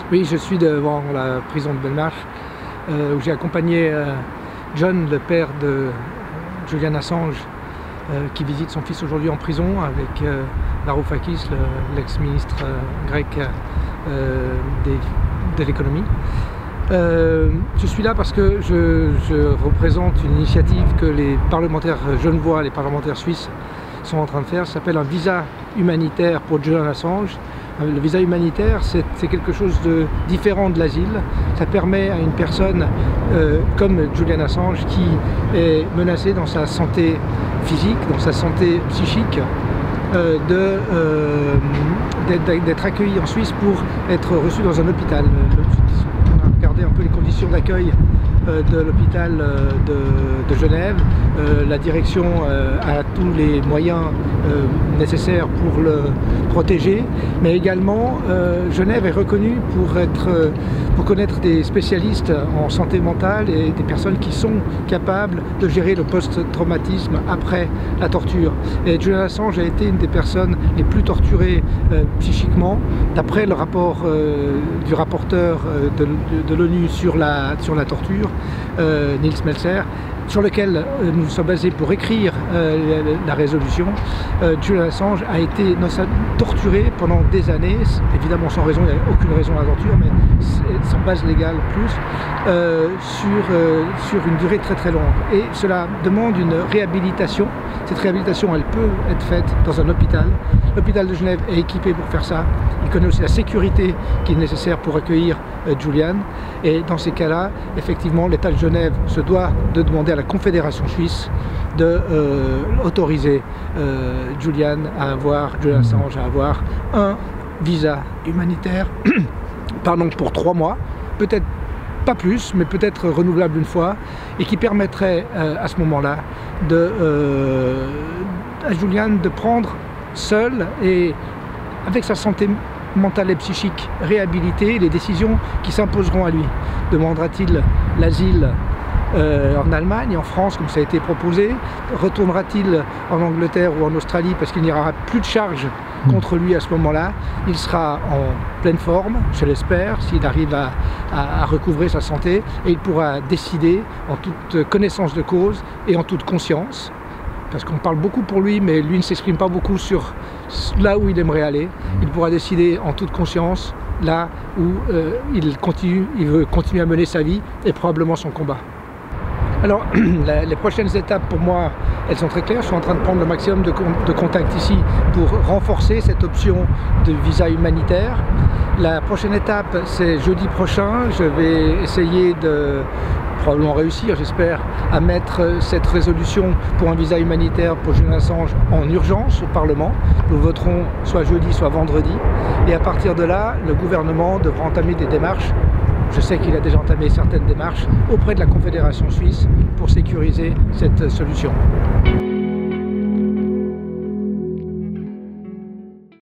Oui, je suis devant la prison de Belmarsh, où j'ai accompagné John, le père de Julian Assange, qui visite son fils aujourd'hui en prison avec Varoufakis, l'ex-ministre grec de l'économie. Je suis là parce que je représente une initiative que les parlementaires genevois, les parlementaires suisses sont en train de faire. Ça s'appelle un visa humanitaire pour Julian Assange. Le visa humanitaire, c'est quelque chose de différent de l'asile. Ça permet à une personne comme Julian Assange qui est menacée dans sa santé physique, dans sa santé psychique, d'être accueilli en Suisse pour être reçu dans un hôpital. On a regardé un peu les conditions d'accueil de l'hôpital de Genève. La direction a tous les moyens nécessaires pour le protéger, mais également Genève est reconnue pour connaître des spécialistes en santé mentale et des personnes qui sont capables de gérer le post-traumatisme après la torture. Et Julian Assange a été une des personnes les plus torturées psychiquement, d'après le rapport du rapporteur de l'ONU sur la torture, Nils Melzer, sur lequel nous sommes basés pour écrire la résolution. Julian Assange a été torturé pendant des années, évidemment sans raison, il n'y a aucune raison à la torture, mais sans base légale plus, sur une durée très très longue. Et cela demande une réhabilitation. Cette réhabilitation, elle peut être faite dans un hôpital. L'hôpital de Genève est équipé pour faire ça. Il connaît aussi la sécurité qui est nécessaire pour accueillir Julian. Et dans ces cas-là, effectivement, l'État de Genève se doit de demander à la Confédération suisse d'autoriser Julian Assange à avoir un visa humanitaire pour 3 mois, peut-être pas plus, mais peut-être renouvelable une fois, et qui permettrait à ce moment-là à Julian de prendre seul et avec sa santé mentale et psychique réhabilitée les décisions qui s'imposeront à lui. Demandera-t-il l'asile en Allemagne, en France, comme ça a été proposé? Retournera-t-il en Angleterre ou en Australie parce qu'il n'y aura plus de charges contre lui à ce moment-là? Il sera en pleine forme, je l'espère, s'il arrive à recouvrer sa santé, et il pourra décider en toute connaissance de cause et en toute conscience, parce qu'on parle beaucoup pour lui, mais lui ne s'exprime pas beaucoup sur là où il aimerait aller. Il pourra décider en toute conscience là où il veut continuer à mener sa vie et probablement son combat. Alors, les prochaines étapes pour moi, elles sont très claires. Je suis en train de prendre le maximum de contacts ici pour renforcer cette option de visa humanitaire. La prochaine étape, c'est jeudi prochain. Je vais essayer probablement réussir, j'espère, à mettre cette résolution pour un visa humanitaire pour Julian Assange en urgence au Parlement. Nous voterons soit jeudi, soit vendredi. Et à partir de là, le gouvernement devra entamer des démarches. Je sais qu'il a déjà entamé certaines démarches auprès de la Confédération suisse pour sécuriser cette solution.